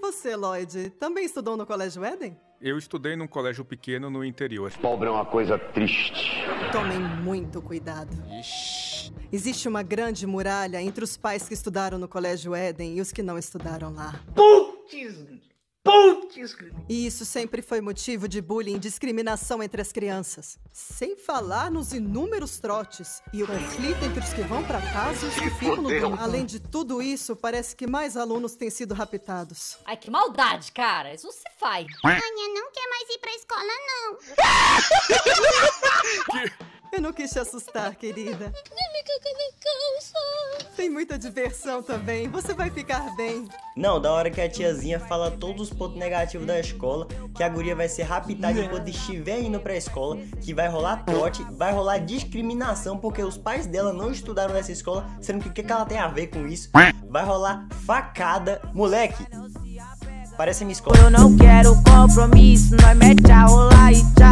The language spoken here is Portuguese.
você, Lloyd, também estudou no Colégio Éden? Eu estudei num colégio pequeno no interior. Pobre é uma coisa triste. Tomem muito cuidado. Ixi. Existe uma grande muralha entre os pais que estudaram no Colégio Éden e os que não estudaram lá. Putz! E isso sempre foi motivo de bullying e discriminação entre as crianças. Sem falar nos inúmeros trotes e o conflito entre os que vão pra casa e os que ficam no domingo. Além de tudo isso, parece que mais alunos têm sido raptados. Ai, que maldade, cara. Isso não se faz. Anya não quer mais ir pra escola, não. Eu não quis te assustar, querida. Tem muita diversão também. Você vai ficar bem. Não, da hora que a tiazinha fala todos os pontos negativos da escola, que a guria vai ser raptada enquanto estiver indo pra escola, que vai rolar trote, vai rolar discriminação porque os pais dela não estudaram nessa escola, sendo que o que ela tem a ver com isso? Vai rolar facada. Moleque, parece a minha escola. Eu não quero compromisso, nós mete a rolar e tchau.